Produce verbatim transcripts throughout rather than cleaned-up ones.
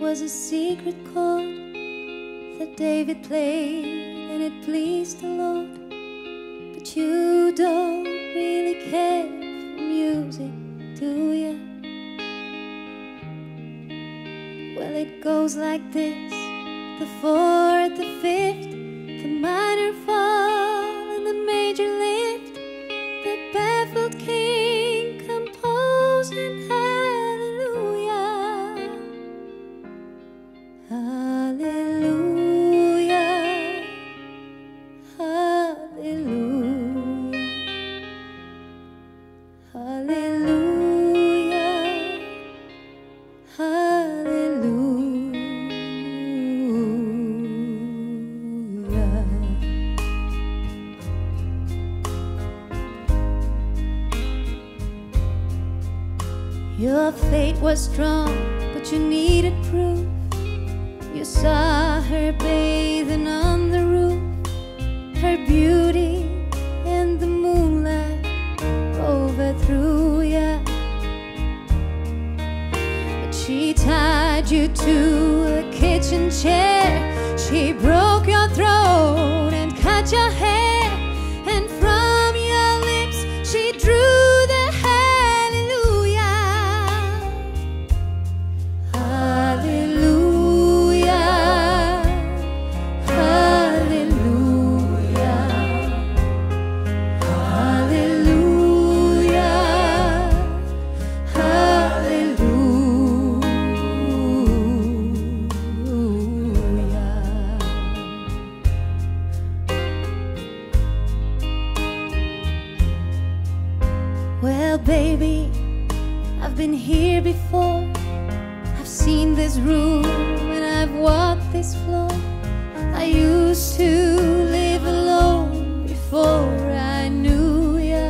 was a secret chord that David played and it pleased the Lord. But you don't really care for music, do ya? Well, it goes like this: the fourth, the fifth, the minor fall and the major lift, the baffled king composing hallelujah, hallelujah, hallelujah, hallelujah, hallelujah. Your fate was strong, but you needed proof. You saw her bathing on the roof, her beauty in the moonlight overthrew ya. But she tied you to a kitchen chair, she broke your throat and cut your hair, and from your lips she drew the well, baby, I've been here before. I've seen this room and I've walked this floor. I used to live alone before I knew ya,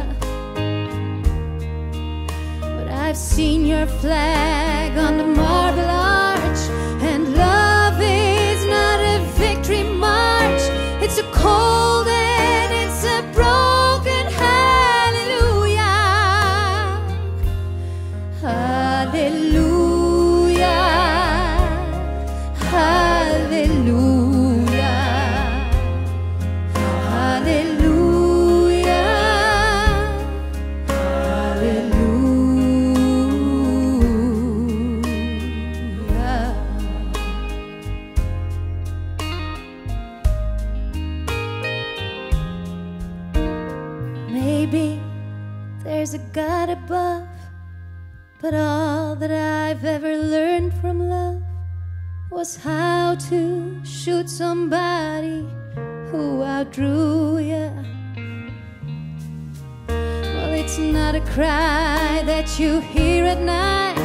but I've seen your flag on the marble arch, and love is not a victory march. It's a cold and it's a broken hallelujah. Hallelujah, hallelujah, hallelujah, hallelujah. Maybe there's a God above, but all that I've ever learned from love was how to shoot somebody who outdrew ya. Well, it's not a cry that you hear at night,